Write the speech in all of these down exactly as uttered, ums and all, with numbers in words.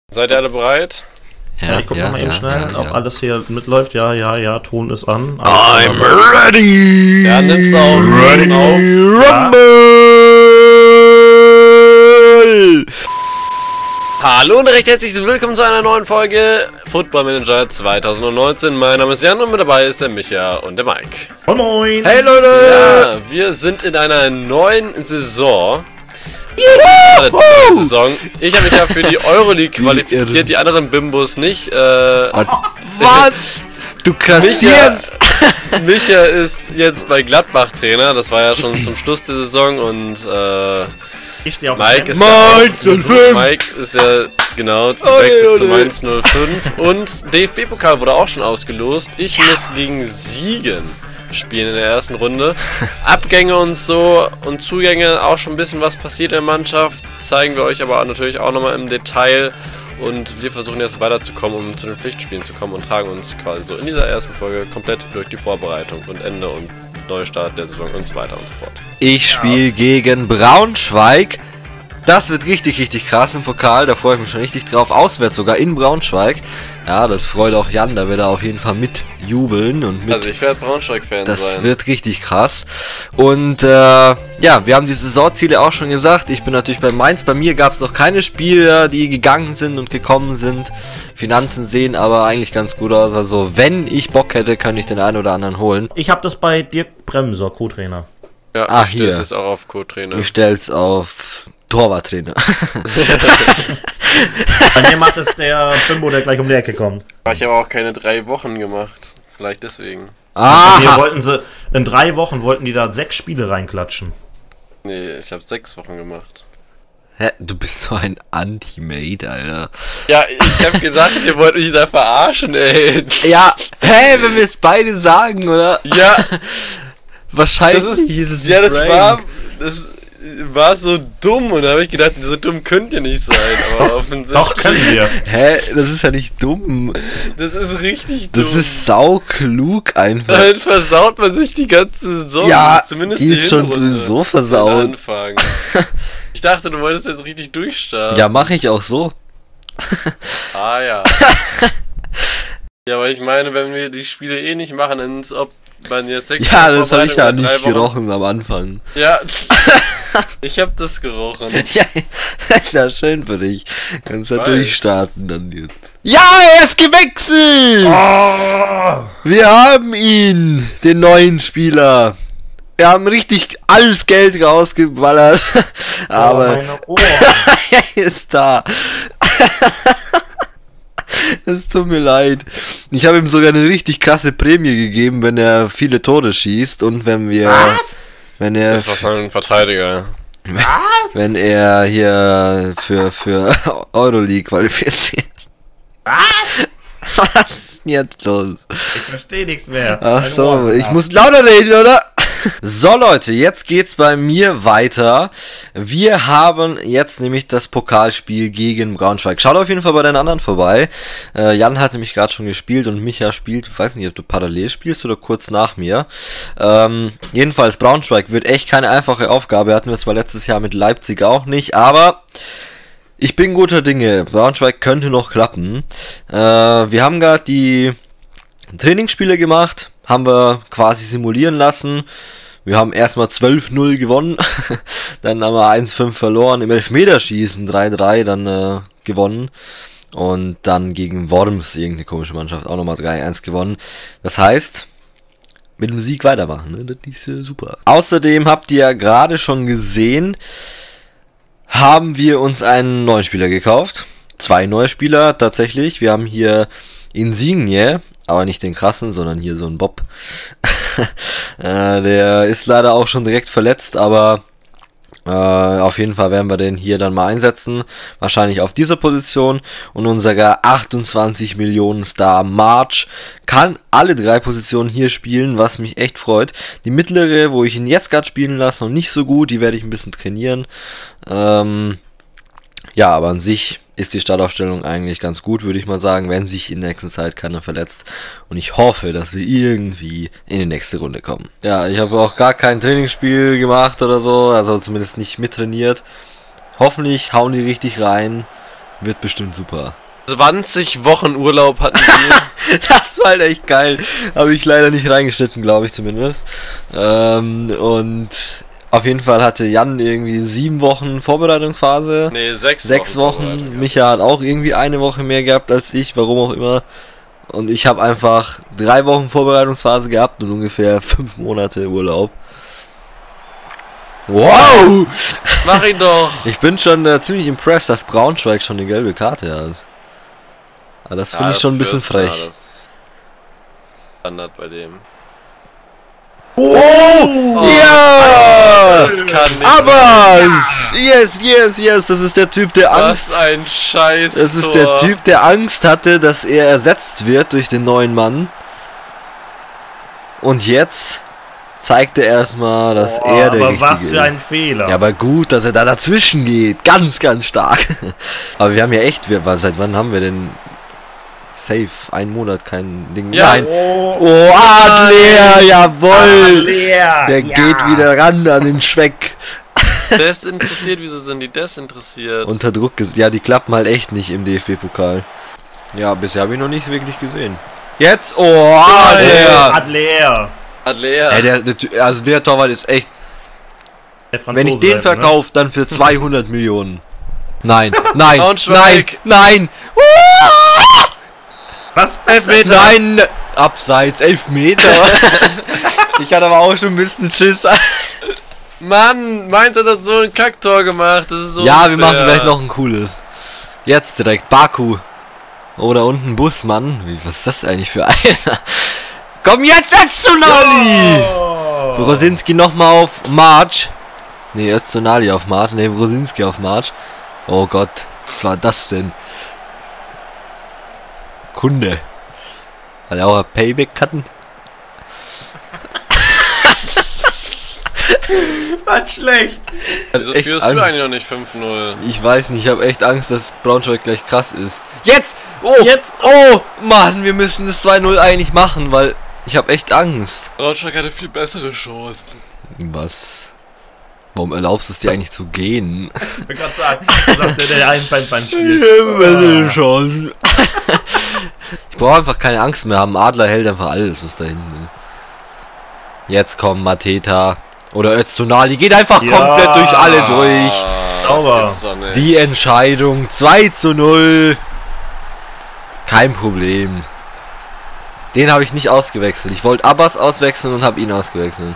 Seid ihr alle bereit? Ja, ja, ich guck ja, nochmal eben ja, schnell, ja, ob ja. alles hier mitläuft. Ja, ja, ja, Ton ist an. Alles I'm ready! Ja, nimm's auf. Ready, auf. Rumble! Ja. Hallo und recht herzlich willkommen zu einer neuen Folge Football Manager zwanzig neunzehn. Mein Name ist Jan und mit dabei ist der Micha und der Mike. Moin moin! Hey Leute! Ja, wir sind in einer neuen Saison. Saison. Ich habe mich ja für die Euroleague qualifiziert, die anderen Bimbos nicht. Äh, Was? Du kassierst! Micha, Micha ist jetzt bei Gladbach Trainer, das war ja schon zum Schluss der Saison und äh, ich stehe auf Mike ist Mainz ja null fünf! Mike ist ja, genau, wechselt zu Mainz null fünf und D F B-Pokal wurde auch schon ausgelost. Ich ja. muss gegen Siegen spielen in der ersten Runde. Abgänge und so und Zugänge, auch schon ein bisschen was passiert in der Mannschaft, zeigen wir euch aber natürlich auch nochmal im Detail und wir versuchen jetzt weiterzukommen, um zu den Pflichtspielen zu kommen und tragen uns quasi so in dieser ersten Folge komplett durch die Vorbereitung und Ende und Neustart der Saison und so weiter und so fort. Ich spiele ja. gegen Braunschweig. Das wird richtig, richtig krass im Pokal, da freue ich mich schon richtig drauf. Auswärts sogar in Braunschweig. Ja, das freut auch Jan, da wird er auf jeden Fall mitjubeln und mit. Also ich werde Braunschweig-Fan sein. Das wird richtig krass. Und äh, ja, wir haben die Saisonziele auch schon gesagt. Ich bin natürlich bei Mainz. Bei mir gab es noch keine Spieler, die gegangen sind und gekommen sind. Finanzen sehen aber eigentlich ganz gut aus. Also wenn ich Bock hätte, könnte ich den einen oder anderen holen. Ich habe das bei Dirk Bremser, Co-Trainer. Ja, ah, ich stelle es jetzt auch auf Co-Trainer. Ich stelle es auf Torwarttrainer. Bei mir macht es der Bimbo, der gleich um die Ecke kommt. Ich habe auch keine drei Wochen gemacht. Vielleicht deswegen. Ah! Hier wollten sie, in drei Wochen wollten die da sechs Spiele reinklatschen. Nee, ich habe sechs Wochen gemacht. Hä? Du bist so ein Anti-Mate, Alter. Ja, ich hab gedacht, ihr wollt mich da verarschen, ey. Ja, hä, wenn wir es beide sagen, oder? Ja. Wahrscheinlich das ist, ist es ja, das war, das war so dumm und da habe ich gedacht, so dumm könnt ihr nicht sein, aber offensichtlich. Doch, können wir. Hä, das ist ja nicht dumm. Das ist richtig dumm. Das ist sauklug einfach. Damit versaut man sich die ganze Saison. Ja, zumindest die die ist schon sowieso versaut. Anfang. Ich dachte, du wolltest jetzt richtig durchstarten. Ja, mache ich auch so. Ah ja. Ja, aber ich meine, wenn wir die Spiele eh nicht machen, dann ist ob man jetzt sechs Ja, das habe ich ja nicht gerochen am Anfang. Ja, ich habe das gerochen. Ja, das ist ja schön für dich. Kannst ja durchstarten dann jetzt. Ja, er ist gewechselt! Oh. Wir haben ihn, den neuen Spieler. Wir haben richtig alles Geld rausgeballert. Aber oh, er ist da. Es tut mir leid. Ich habe ihm sogar eine richtig krasse Prämie gegeben, wenn er viele Tore schießt und wenn wir... Was? Wenn er... Das war ein Verteidiger. Was? Wenn er hier für, für Euroleague qualifiziert. Was? Was ist denn jetzt los? Ich verstehe nichts mehr. Ach so, ich muss lauter reden, oder? So Leute, jetzt geht's bei mir weiter. Wir haben jetzt nämlich das Pokalspiel gegen Braunschweig. Schaut auf jeden Fall bei den anderen vorbei. Äh, Jan hat nämlich gerade schon gespielt und Micha spielt, ich weiß nicht, ob du parallel spielst oder kurz nach mir. Ähm, jedenfalls Braunschweig wird echt keine einfache Aufgabe. Hatten wir zwar letztes Jahr mit Leipzig auch nicht, aber ich bin guter Dinge. Braunschweig könnte noch klappen. Äh, wir haben gerade die Trainingsspiele gemacht. Haben wir quasi simulieren lassen. Wir haben erstmal zwölf null gewonnen. Dann haben wir eins fünf verloren. Im Elfmeterschießen drei drei dann äh, gewonnen. Und dann gegen Worms, irgendeine komische Mannschaft, auch nochmal drei eins gewonnen. Das heißt, mit dem Sieg weitermachen. Ne? Das ist äh, super. Außerdem habt ihr ja gerade schon gesehen, haben wir uns einen neuen Spieler gekauft. Zwei neue Spieler tatsächlich. Wir haben hier Insigne. Aber nicht den krassen, sondern hier so ein Bob. äh, der ist leider auch schon direkt verletzt, aber äh, auf jeden Fall werden wir den hier dann mal einsetzen. Wahrscheinlich auf dieser Position. Und unser achtundzwanzig Millionen Star March kann alle drei Positionen hier spielen, was mich echt freut. Die mittlere, wo ich ihn jetzt gerade spielen lasse, noch nicht so gut. Die werde ich ein bisschen trainieren. Ähm, ja, aber an sich ist die Startaufstellung eigentlich ganz gut, würde ich mal sagen, wenn sich in der nächsten Zeit keiner verletzt. Und ich hoffe, dass wir irgendwie in die nächste Runde kommen. Ja, ich habe auch gar kein Trainingsspiel gemacht oder so, also zumindest nicht mittrainiert. Hoffentlich hauen die richtig rein. Wird bestimmt super. zwanzig Wochen Urlaub hatten wir. Das war halt echt geil. Habe ich leider nicht reingeschnitten, glaube ich zumindest. Ähm, und auf jeden Fall hatte Jan irgendwie sieben Wochen Vorbereitungsphase. Nee, sechs, sechs Wochen. Wochen. Micha hat auch irgendwie eine Woche mehr gehabt als ich, warum auch immer. Und ich habe einfach drei Wochen Vorbereitungsphase gehabt und ungefähr fünf Monate Urlaub. Wow! Mach ihn doch! Ich bin schon äh, ziemlich impressed, dass Braunschweig schon eine gelbe Karte hat. Aber das finde Ja, ich schon ein das bisschen Fürstner, frech. das Standard bei dem. Oh! oh ja! Das kann nicht Aber! Yes, yes, yes! Das ist der Typ, der Angst... Was ein Scheiß. Das ist der Typ, der Angst hatte, dass er ersetzt wird durch den neuen Mann. Und jetzt zeigt er erstmal, dass Boah, er der aber Richtige was für ein Fehler. Ja, aber gut, dass er da dazwischen geht. Ganz, ganz stark. Aber wir haben ja echt, wir, seit wann haben wir denn safe einen Monat kein Ding? Ja. Nein. Oh, Oh, Adler, jawohl. Adler, Der ja. geht wieder ran an den Speck. Desinteressiert, wieso sind die desinteressiert? Unter Druck, ges- ja, die klappen halt echt nicht im D F B-Pokal. Ja, bisher habe ich noch nicht wirklich gesehen. Jetzt, oh, Adler. Adler. Adler. Ey, der, der, also der Torwart ist echt, Der Franzose wenn ich den halt, verkaufe, dann für zweihundert Millionen. Nein, nein, nein, Braunschweig. nein. Ne? Was? Elfmeter. Nein, abseits, elf Meter. Ich hatte aber auch schon ein bisschen Schiss. Mann, meint er hat so ein Kacktor gemacht. Das ist so Ja, unfair. wir machen gleich noch ein cooles. Jetzt direkt, Baku. Oh, da unten Busmann. Wie, was ist das eigentlich für einer? Komm jetzt, Öztunali! Oh. Brosinski nochmal auf March. Ne, Öztunali auf March. Ne, Brosinski auf March. Oh Gott, was war das denn? Kunde. Hat er auch ein Payback hatten? Was schlecht. Wieso echt führst Angst. du eigentlich noch nicht fünf null? Ich weiß nicht, ich habe echt Angst, dass Braunschweig gleich krass ist. Jetzt! Oh! Jetzt! Oh! Mann, wir müssen das zwei null eigentlich machen, weil ich habe echt Angst. Braunschweig hatte viel bessere Chancen. Was? Warum erlaubst du es dir eigentlich zu gehen? Ich wollte gerade sagen, sagt der, der ein beim beim Spiel. Bessere Chancen. Ich brauche einfach keine Angst mehr haben. Adler hält einfach alles, was da hinten ist. Jetzt kommt Mateta. Oder Öztunali. Geht einfach Ja. komplett durch alle durch. Ah, Sauber. das gibt's doch nicht. Die Entscheidung. zwei zu null. Kein Problem. Den habe ich nicht ausgewechselt. Ich wollte Abbas auswechseln und habe ihn ausgewechselt.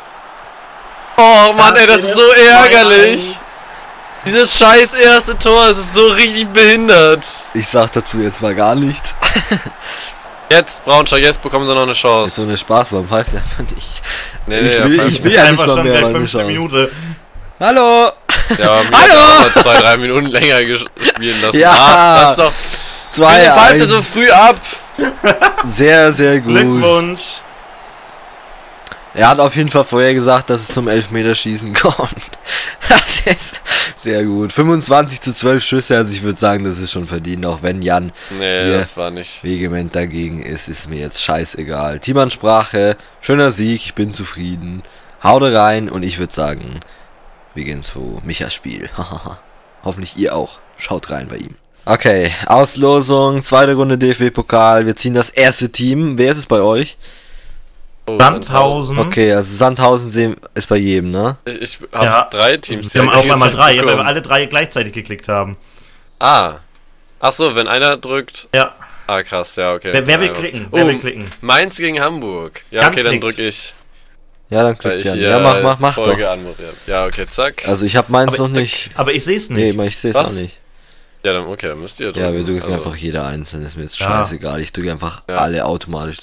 Oh Mann, ey, das ist so ärgerlich. Dieses scheiß erste Tor, es ist so richtig behindert. Ich sag dazu jetzt mal gar nichts. Jetzt, Braunschweig, jetzt bekommen sie noch eine Ist so Chance. eine Spaß, warum pfeift er einfach nicht? Nee, ich nee, will, ja, ich will Ist ja nicht einfach mal schon mehr gleich meine fünfte Chance. Minute. Hallo! Ja, mir Hallo! hat auch zwei, drei Minuten länger ges- spielen lassen. Ja. Ah, das ist doch. zwei Wieso pfeift er so eins. früh ab? Sehr, sehr gut. Glückwunsch. Er hat auf jeden Fall vorher gesagt, dass es zum Elfmeterschießen kommt. Das ist sehr gut. fünfundzwanzig zu zwölf Schüsse, also ich würde sagen, das ist schon verdient, auch wenn Jan Nee, Hier. das war nicht. vehement dagegen ist, ist mir jetzt scheißegal. Teamansprache, schöner Sieg, ich bin zufrieden. Haut rein und ich würde sagen, wir gehen zu Michas Spiel. Hoffentlich ihr auch. Schaut rein bei ihm. Okay, Auslosung, zweite Runde D F B-Pokal. Wir ziehen das erste Team. Wer ist es bei euch? Oh, Sandhausen. Okay, also Sandhausen sehen ist bei jedem, ne? Ich, ich habe Ja. drei Teams. Wir haben die auf die einmal ganze drei, Zeit weil wir bekommen. alle drei gleichzeitig geklickt haben. Ah. Ach so, wenn einer drückt. Ja. Ah, krass, ja, okay. Wer, wer will Ja, klicken? Oh, Wer will klicken? Mainz gegen Hamburg. Ja, Dann okay, dann klickt. drücke ich. Ja, dann Weil klickt ich Jan. hier Ja, mach, mach, mach Folge doch. anmoderiert. Ja, okay, zack. Also ich habe meins Aber- noch nicht. Aber ich sehe es Nee, nicht. ich sehe es auch Was? nicht. Ja, dann, okay, dann müsst ihr drücken. Ja, wir drücken Also, einfach jeder einzeln, ist mir jetzt Ja. scheißegal. Ich drücke einfach Ja. alle automatisch.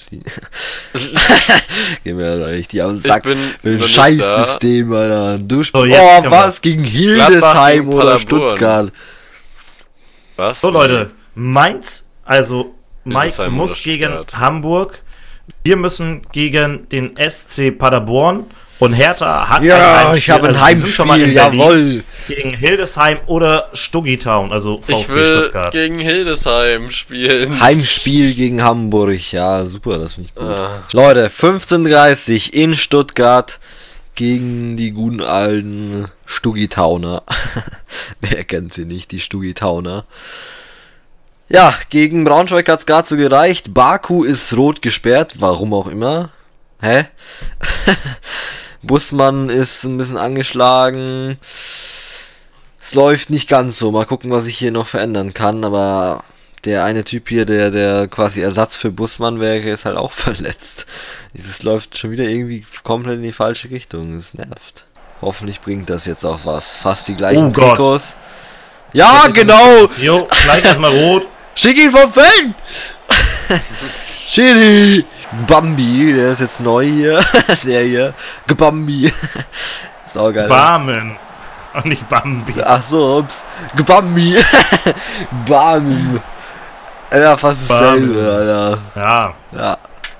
Geh mir doch nicht die auf den Ich Sack. bin Mit dem noch nicht Scheißsystem, Alter. Du So, oh, jetzt können wir. was? Gegen Hildesheim gegen oder Paderborn. Stuttgart? Was? So Leute, Mainz, also Mike Hildesheim muss oder gegen Stuttgart? Hamburg. Wir müssen gegen den S C Paderborn. Und Hertha hat ein Ja, Heimspiel. ich habe ein also die sind schon mal Heimspiel, in Berlin jawohl. Gegen Hildesheim oder Stuttgart, also VfB Ich will Stuttgart. gegen Hildesheim spielen. Heimspiel gegen Hamburg. Ja, super, das finde ich gut. Ah. Leute, fünfzehn Uhr dreißig in Stuttgart gegen die guten alten Stuggi-Tauner. Wer kennt sie nicht, die Stuggi-Tauner? Ja, gegen Braunschweig hat es gerade so gereicht. Baku ist rot gesperrt, warum auch immer. Hä? Bussmann ist ein bisschen angeschlagen. Es läuft nicht ganz so. Mal gucken, was ich hier noch verändern kann. Aber der eine Typ hier, der, der quasi Ersatz für Bussmann wäre, ist halt auch verletzt. Dieses läuft schon wieder irgendwie komplett in die falsche Richtung. Das nervt. Hoffentlich bringt das jetzt auch was. Fast die gleichen Oh Gott. Trikots. Ja, genau! Jo, gleich erstmal rot. Schick ihn vom Feld! Chili! Bambi, der ist jetzt neu hier. Der hier. Gebambi. Saugeil. Barmen. Und nicht Bambi. Ach so, ups. Gebambi. Bam. Ja, fast dasselbe, Alter. Ja. Ja.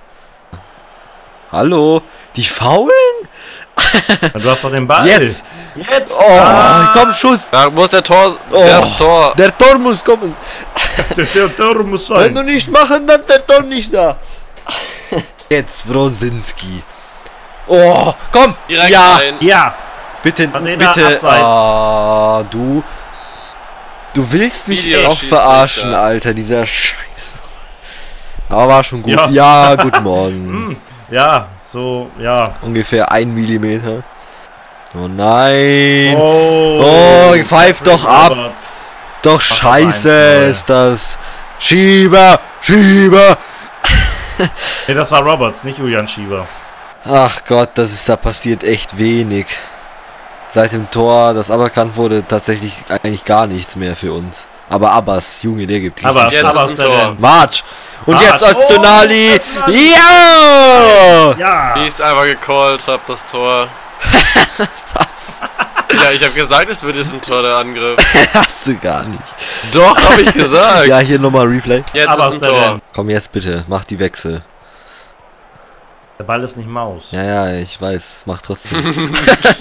Hallo? Die faulen? Du hast doch den Ball. Jetzt! Jetzt! Oh, Ah. komm, Schuss! Da muss der Tor. Oh, Der Tor. Der Tor muss kommen. Der, der Tor muss Wenn sein. du nicht machen, dann der Tor nicht da. Jetzt Brosinski. Oh, komm! Direkt Ja! rein. Ja. Bitte, Martina, bitte. abseits. Ah, du. Du willst mich Video auch Schiedsrichter. verarschen, Alter, dieser Scheiß. Aber war schon gut. Ja. Ja, guten Morgen. Ja, so, ja. Ungefähr ein Millimeter. Oh nein. Oh, Oh, pfeift doch ab. Roberts. Doch scheiße eins ist das. Schieber, Schieber. Nee, das war Roberts, nicht Julian Schieber. Ach Gott, das ist da passiert echt wenig. Seit dem Tor, das aberkannt wurde, tatsächlich eigentlich gar nichts mehr für uns. Aber Abbas, Junge, der gibt richtig. Aber Jetzt aber ist ein Tor. March. Und March. jetzt als Tonali. Oh, Ja! Ja. Wie ich es einfach gecallt hab, das Tor. Was? Ja, ich habe gesagt, es wird jetzt ein Tor, der Angriff. Hast du gar nicht. Doch, habe ich gesagt. Ja, hier nochmal Replay. Jetzt Aber ist ein ist der Tor. denn? Komm jetzt bitte, mach die Wechsel. Der Ball ist nicht Maus. Ja, ja, ich weiß, mach trotzdem.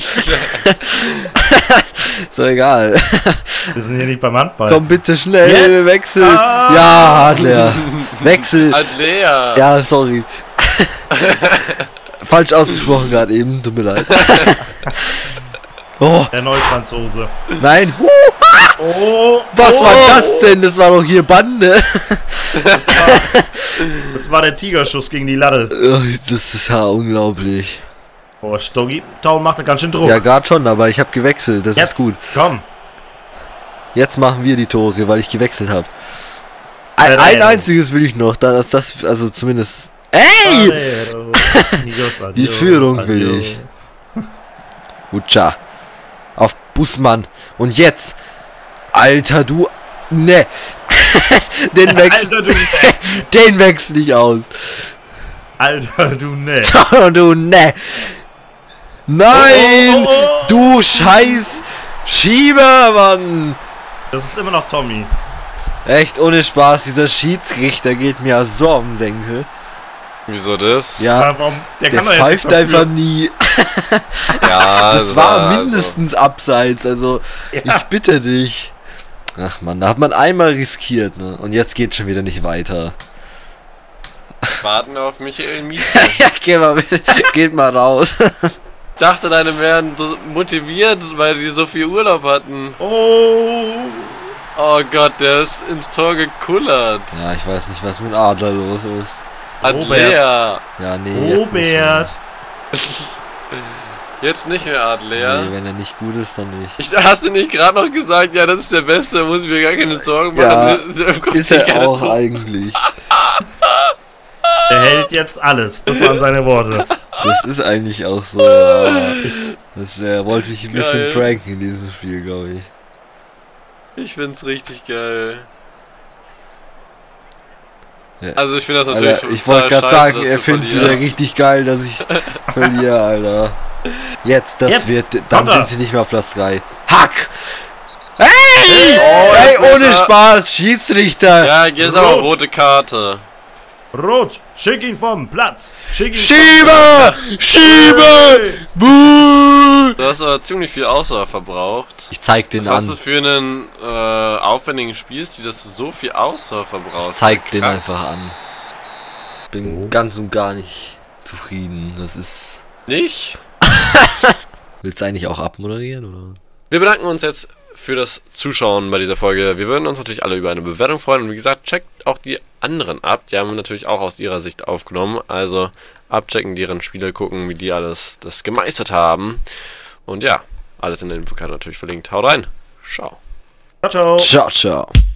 So egal. Wir sind hier nicht beim Handball. Komm bitte schnell, Jetzt? Wechsel. Ah. Ja, Adler. Wechsel. Adlea. Ja, sorry. Falsch ausgesprochen gerade eben, tut mir leid. Oh, Der Neufranzose. nein. Huh, Oh, was oh, war das denn? Das war doch hier Bande. Das war der Tigerschuss gegen die Latte. Oh, das ist ja unglaublich. Oh, Stoggi. Taun macht da ganz schön Druck. Ja, gerade schon, aber ich habe gewechselt. Das Jetzt, ist gut. komm. Jetzt machen wir die Tore, weil ich gewechselt habe. Ein, Äh, ein äh, einziges will ich noch, dass das, also zumindest. Ey! Die Führung will ich. Ucha. Auf Bussmann. Und jetzt. Alter, du. Ne. Den wechsel. Alter, du, Den wechsel ich aus. Alter, du ne. Oh, du ne. Nein! Oh, oh, oh, oh. Du Scheiß Schieber, Mann! Das ist immer noch Tommy. Echt ohne Spaß, dieser Schiedsrichter geht mir so am Senkel. Wieso das? Ja, Warum? Der, der kann doch jetzt pfeift nichts dafür. einfach nie. Ja, Das war mindestens abseits, also Ja. ich bitte dich. Ach man, da hat man einmal riskiert, ne? Und jetzt geht's schon wieder nicht weiter. Also, warten wir auf Michael Mieke. Ja, geh mal, bitte, geht mal raus. Ich dachte, deine wären so motiviert, weil die so viel Urlaub hatten. Oh. Oh Gott, der ist ins Tor gekullert. Ja, ich weiß nicht, was mit Adler los ist. Adlea. Ja, nee, jetzt nicht mehr. Robert. Jetzt nicht mehr Adlea. Nee, wenn er nicht gut ist, dann nicht. Ich, hast du nicht gerade noch gesagt, ja, das ist der Beste, da muss ich mir gar keine Sorgen machen. Ja, Da kommt ist nicht er keine auch Sorgen. eigentlich. Der hält jetzt alles. Das waren seine Worte. Das ist eigentlich auch so. Aber das, er wollte mich ein bisschen Geil. pranken in diesem Spiel, glaube ich. Ich find's richtig geil. Ja. Also ich finde das natürlich Alter, ich total wollte gerade scheiße, sagen, dass er du findet es wieder verlierst. richtig geil, dass ich verliere, Alter. Jetzt, das Jetzt, wird, dann Konter. sind sie nicht mehr auf Platz drei. Hack! Hey! Oh, Hey, Elfmeter. ohne Spaß, Schiedsrichter! Ja, hier ist aber Rot. rote Karte. Rot. Schick ihn vom Platz. Schick ihn Schieber! Schieber! Buh! Du hast aber ziemlich viel Ausdauer verbraucht. Ich zeig den Was hast du an. für einen äh, aufwendigen Spielstil, dass du so viel Ausdauer verbrauchst? Ich zeig den Krank. einfach an. Bin Oh. ganz und gar nicht zufrieden. Das ist. Nicht? Willst du eigentlich auch abmoderieren, oder? Wir bedanken uns jetzt für das Zuschauen bei dieser Folge. Wir würden uns natürlich alle über eine Bewertung freuen. Und wie gesagt, checkt auch die anderen ab. Die haben wir natürlich auch aus ihrer Sicht aufgenommen. Also abchecken, deren Spiele, gucken, wie die alles das gemeistert haben. Und ja, alles in der Infokarte natürlich verlinkt. Haut rein. Ciao. Ciao, ciao. Ciao, ciao.